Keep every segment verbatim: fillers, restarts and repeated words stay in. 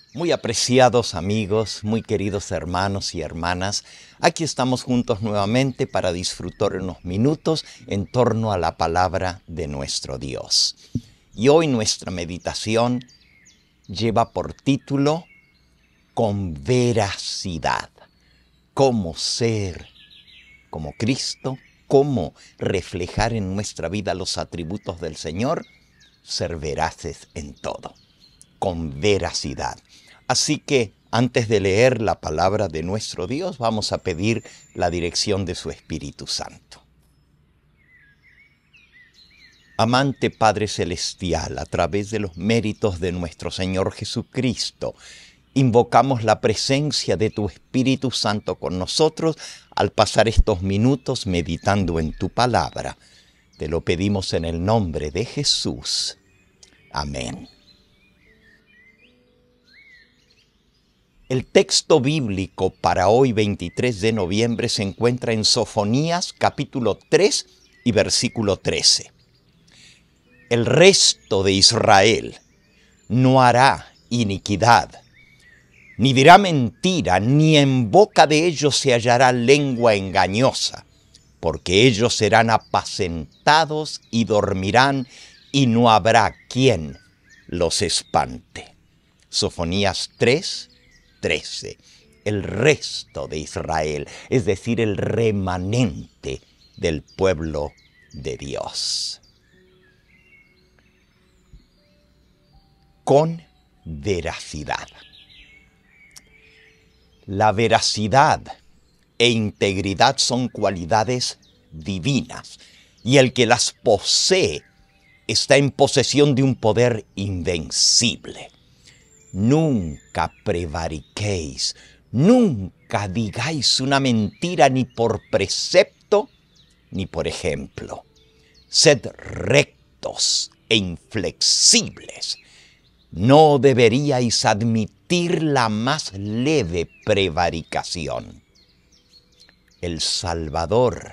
Muy apreciados amigos, muy queridos hermanos y hermanas, aquí estamos juntos nuevamente para disfrutar unos minutos en torno a la palabra de nuestro Dios. Y hoy nuestra meditación lleva por título Con veracidad. Cómo ser como Cristo, cómo reflejar en nuestra vida los atributos del Señor, ser veraces en todo, con veracidad. Así que antes de leer la palabra de nuestro Dios, vamos a pedir la dirección de su Espíritu Santo. Amante Padre Celestial, a través de los méritos de nuestro Señor Jesucristo, invocamos la presencia de tu Espíritu Santo con nosotros al pasar estos minutos meditando en tu palabra. Te lo pedimos en el nombre de Jesús. Amén. El texto bíblico para hoy, veintitrés de noviembre, se encuentra en Sofonías, capítulo tres y versículo trece. El resto de Israel no hará iniquidad, ni dirá mentira, ni en boca de ellos se hallará lengua engañosa, porque ellos serán apacentados y dormirán, y no habrá quien los espante. Sofonías tres, trece. El resto de Israel, es decir, el remanente del pueblo de Dios. Con veracidad. La veracidad e integridad son cualidades divinas, y el que las posee está en posesión de un poder invencible. Nunca prevariquéis, nunca digáis una mentira ni por precepto ni por ejemplo. Sed rectos e inflexibles. No deberíais admitir la más leve prevaricación. El Salvador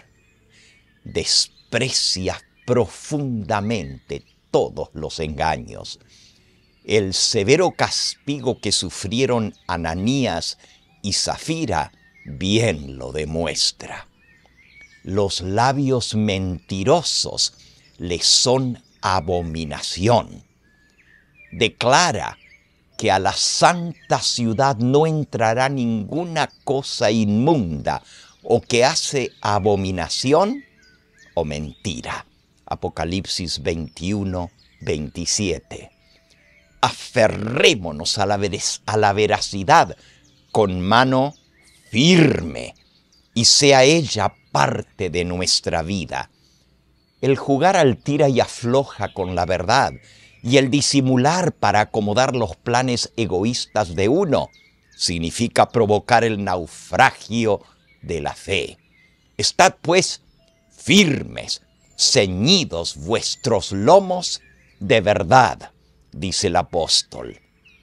desprecia profundamente todos los engaños. El severo castigo que sufrieron Ananías y Zafira bien lo demuestra. Los labios mentirosos les son abominación. Declara que a la santa ciudad no entrará ninguna cosa inmunda o que hace abominación o mentira. Apocalipsis veintiuno, veintisiete. Aferrémonos a la, ver- a la veracidad con mano firme y sea ella parte de nuestra vida. El jugar al tira y afloja con la verdad y el disimular para acomodar los planes egoístas de uno significa provocar el naufragio de la fe. Estad pues firmes, ceñidos vuestros lomos de verdad, dice el apóstol.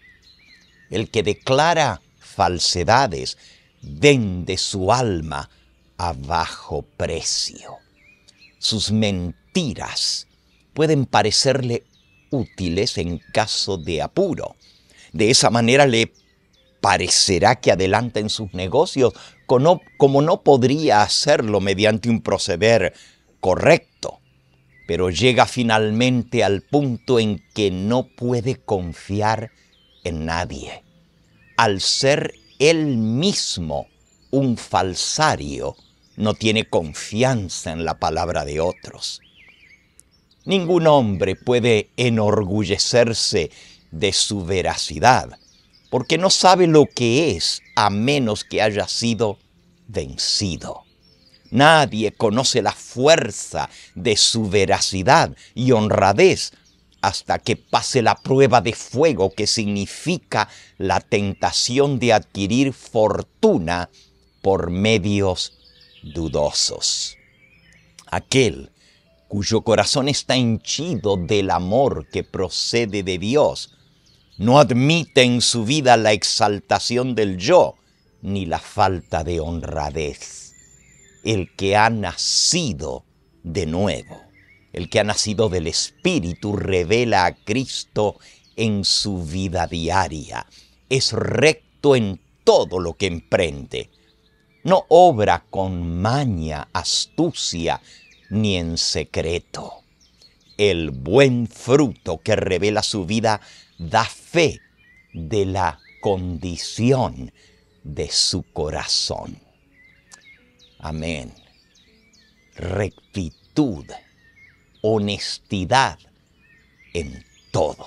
El que declara falsedades vende su alma a bajo precio. Sus mentiras pueden parecerle útiles en caso de apuro. De esa manera le parecerá que adelanta en sus negocios como, como no podría hacerlo mediante un proceder correcto. Pero llega finalmente al punto en que no puede confiar en nadie. Al ser él mismo un falsario, no tiene confianza en la palabra de otros. Ningún hombre puede enorgullecerse de su veracidad, porque no sabe lo que es a menos que haya sido vencido. Nadie conoce la fuerza de su veracidad y honradez hasta que pase la prueba de fuego que significa la tentación de adquirir fortuna por medios dudosos. Aquel cuyo corazón está henchido del amor que procede de Dios, no admite en su vida la exaltación del yo ni la falta de honradez. El que ha nacido de nuevo, el que ha nacido del Espíritu, revela a Cristo en su vida diaria. es recto en todo lo que emprende. No obra con maña, astucia, ni en secreto. El buen fruto que revela su vida da fe de la condición de su corazón. Amén. Rectitud, honestidad en todo.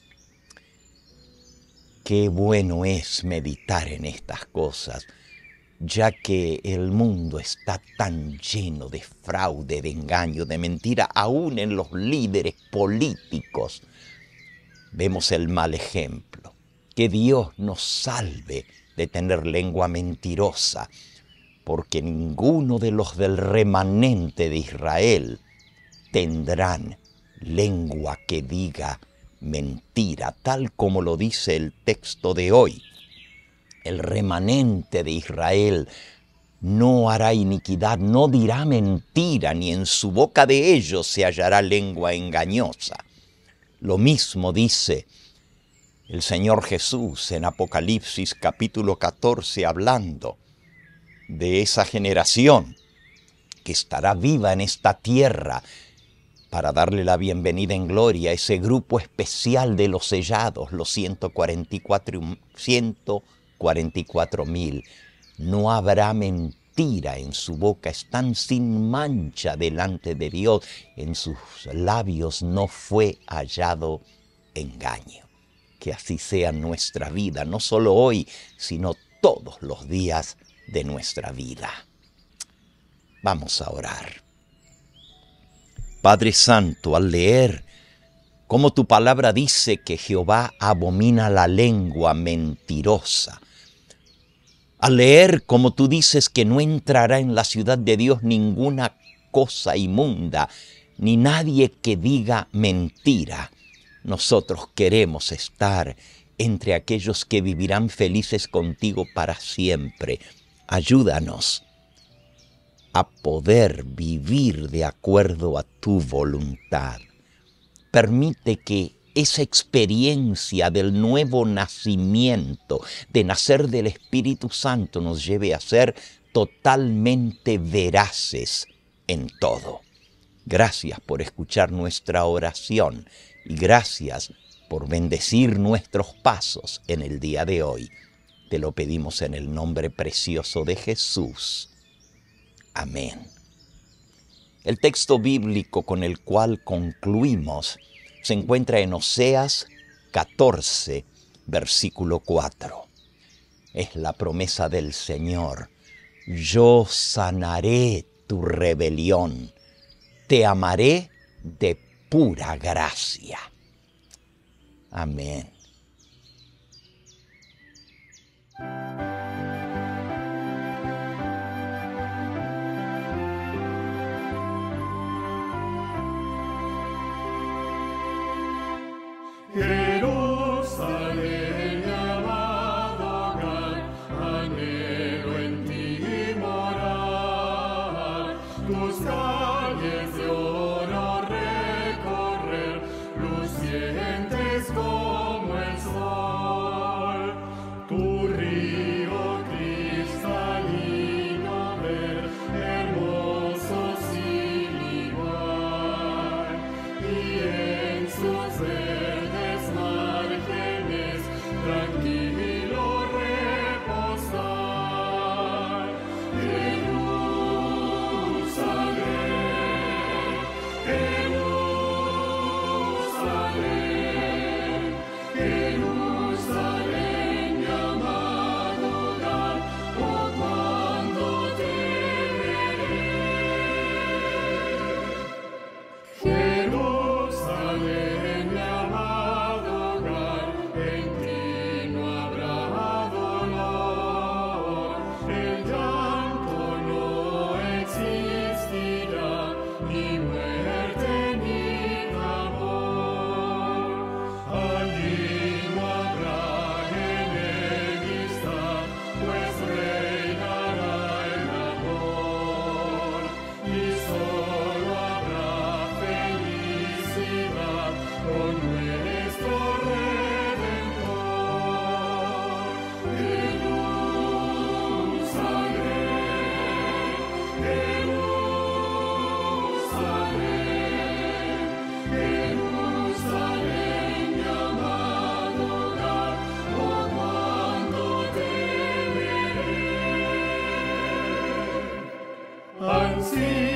Qué bueno es meditar en estas cosas, ya que el mundo está tan lleno de fraude, de engaño, de mentira, aún en los líderes políticos. Vemos el mal ejemplo. Que Dios nos salve de tener lengua mentirosa, porque ninguno de los del remanente de Israel tendrán lengua que diga mentira, tal como lo dice el texto de hoy. El remanente de Israel no hará iniquidad, no dirá mentira, ni en su boca de ellos se hallará lengua engañosa. Lo mismo dice el Señor Jesús en Apocalipsis capítulo catorce, hablando de esa generación que estará viva en esta tierra para darle la bienvenida en gloria a ese grupo especial de los sellados, los ciento cuarenta y cuatro mil. No habrá mentira en su boca, están sin mancha delante de Dios, en sus labios no fue hallado engaño. Que así sea nuestra vida, no solo hoy, sino todos los días de nuestra vida. Vamos a orar. Padre Santo, al leer cómo tu palabra dice que Jehová abomina la lengua mentirosa, al leer cómo tú dices que no entrará en la ciudad de Dios ninguna cosa inmunda, ni nadie que diga mentira, nosotros queremos estar entre aquellos que vivirán felices contigo para siempre. Ayúdanos a poder vivir de acuerdo a tu voluntad. Permite que esa experiencia del nuevo nacimiento, de nacer del Espíritu Santo, nos lleve a ser totalmente veraces en todo. Gracias por escuchar nuestra oración y gracias por bendecir nuestros pasos en el día de hoy. Te lo pedimos en el nombre precioso de Jesús. Amén. El texto bíblico con el cual concluimos se encuentra en Oseas catorce, versículo cuatro. Es la promesa del Señor. Yo sanaré tu rebelión, te amaré de pura gracia. Amén. Jerusalén, amado hogar, anhelo en ti morar, tus calles de oro recorrer, lucientes como sí.